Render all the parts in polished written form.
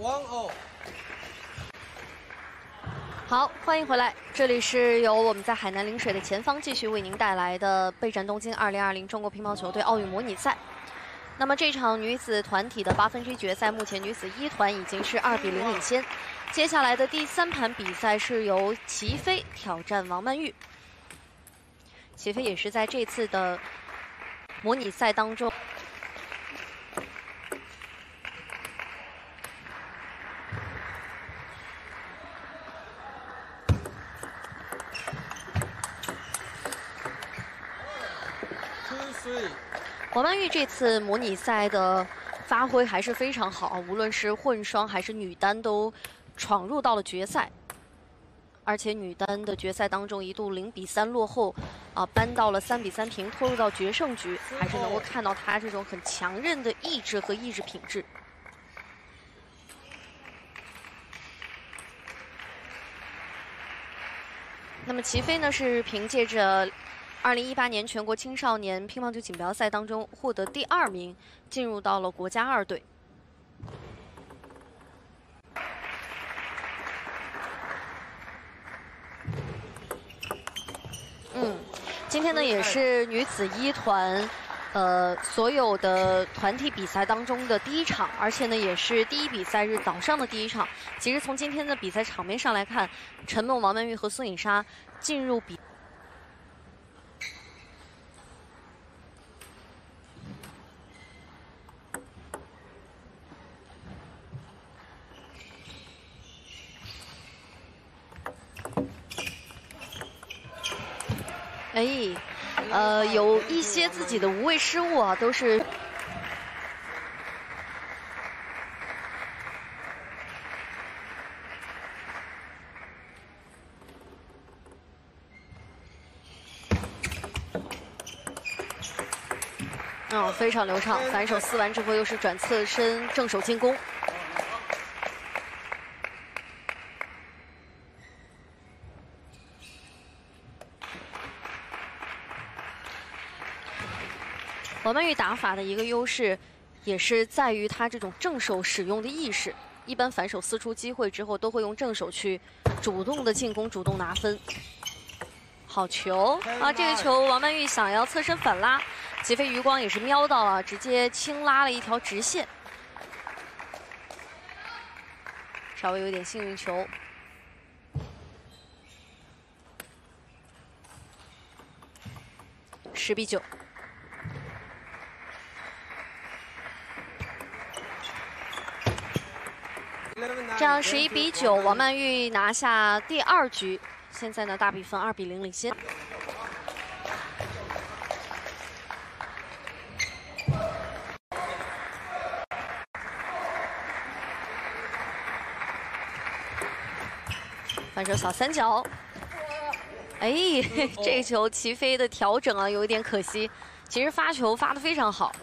1-0。 好，欢迎回来，这里是由我们在海南陵水的前方继续为您带来的备战东京2020中国乒乓球队奥运模拟赛。那么这场女子团体的8分之一决赛，目前女子1团已经是2比0领先。接下来的第3盘比赛是由齐飞挑战王曼玉。齐飞也是在这次的模拟赛当中。 王曼玉这次模拟赛的发挥还是非常好，无论是混双还是女单都闯入到了决赛。而且女单的决赛当中一度0比3落后，扳到了3比3平，拖入到决胜局，还是能够看到她这种很强韧的意志和意志品质。那么齐飞呢，是凭借着 2018年全国青少年乒乓球锦标赛当中获得第2名，进入到了国家2队。今天呢也是女子1团，所有的团体比赛当中的第1场，而且呢也是第1比赛日早上的第1场。其实从今天的比赛场面上来看，陈梦、王曼玉和孙颖莎进入比 有一些自己的无谓失误啊，都是非常流畅。反手撕完之后，又是转侧身正手进攻。 王曼玉打法的一个优势，也是在于她这种正手使用的意识。一般反手撕出机会之后，都会用正手去主动的进攻，主动拿分。好球啊！这个球王曼玉想要侧身反拉，齐飞余光也是瞄到了，直接轻拉了一条直线，稍微有点幸运球。 10比9。 这样11比9，王曼玉拿下第2局。现在呢，大比分2比0领先。反手小三角，这球齐飞的调整啊，有一点可惜。其实发球发得非常好。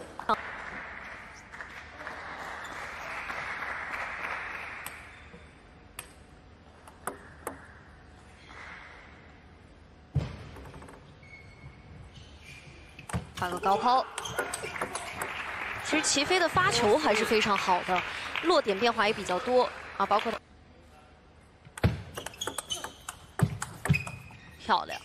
发个高抛，其实齐飞的发球还是非常好的，落点变化也比较多啊，包括漂亮。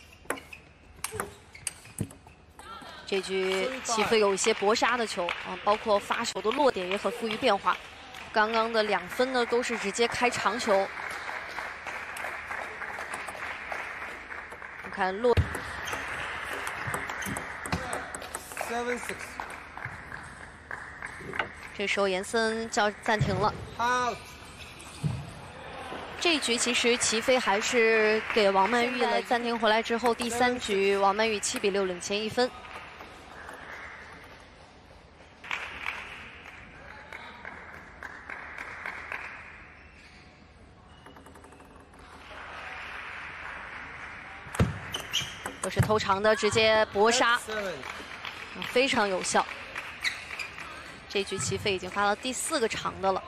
这局齐飞有一些搏杀的球啊，包括发球的落点也很富于变化。刚刚的2分呢，都是直接开长球。你看落。 7-6。 这时候严森叫暂停了。这一局其实齐飞还是给王曼玉了暂停回来之后，第3局王曼玉7比6领先1分。都是偷长的，直接搏杀。 非常有效。这局齐飞已经发到第4个长的了。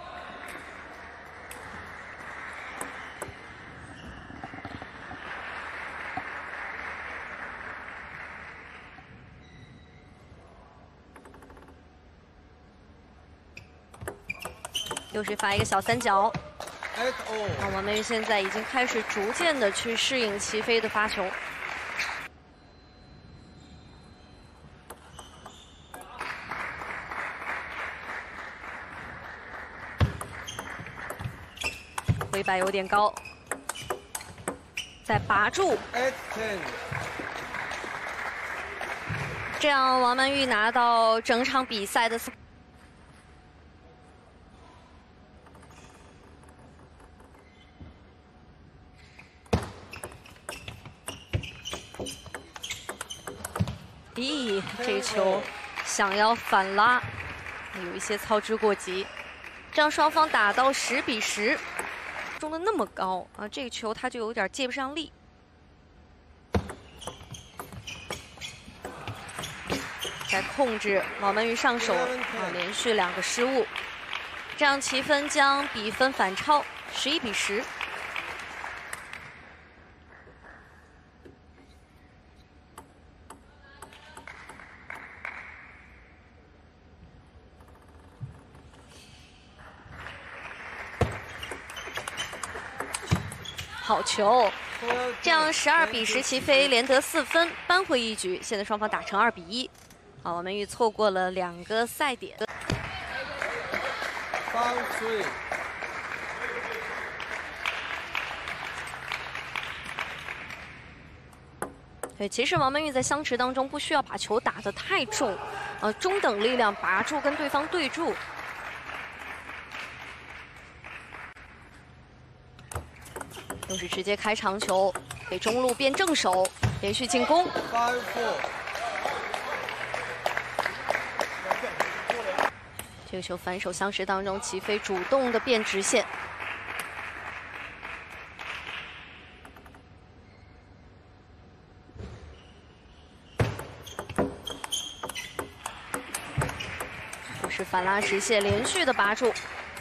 又是发一个小三角。 8-0。 王曼玉现在已经开始逐渐的去适应齐飞的发球。回摆有点高，再拔住， 8-10。 这样王曼玉拿到整场比赛的。 咦，这球想要反拉，有一些操之过急。这样双方打到10比10，中的那么高啊，这个球他就有点接不上力。在控制王曼玉上手啊，连续2个失误，这样齐分将比分反超11比10。 好球！这样12比10，齐飞连得4分，扳回一局。现在双方打成2比1。好，王曼玉错过了2个赛点。对，其实王曼玉在相持当中不需要把球打得太重，中等力量拔住跟对方对住。 又是直接开长球，给中路变正手，连续进攻。这个球反手相持当中，齐飞主动的变直线。又是反拉直线，连续的拔住。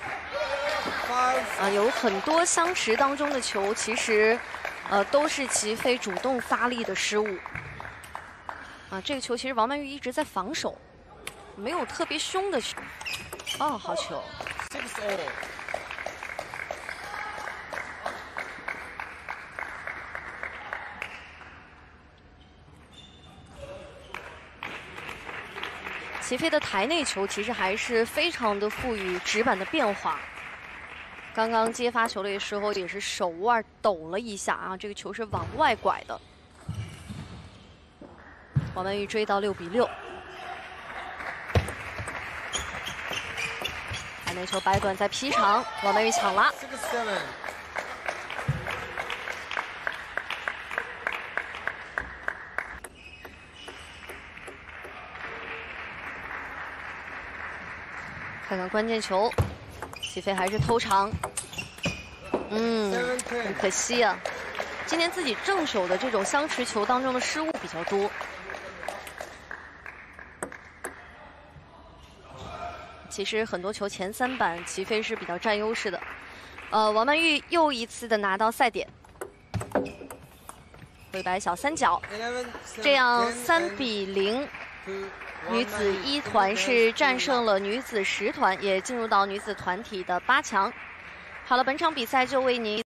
有很多相持当中的球，其实，都是齐飞主动发力的失误。这个球其实王曼玉一直在防守，没有特别凶的球。哦，好球！ 6-0。 齐飞的台内球其实还是非常的赋予直板的变化。 刚刚接发球的时候也是手腕抖了一下啊，这个球是往外拐的。王曼玉追到6比6，台内球摆短再劈长，王曼玉抢拉。 6-7。 看看关键球。 齐飞还是偷长，很可惜啊。今天自己正手的这种相持球当中的失误比较多。其实很多球前3板齐飞是比较占优势的。王曼玉又一次的拿到赛点，回摆小三角，这样3比0。 女子1团是战胜了女子10团，也进入到女子团体的8强。好了，本场比赛就为您。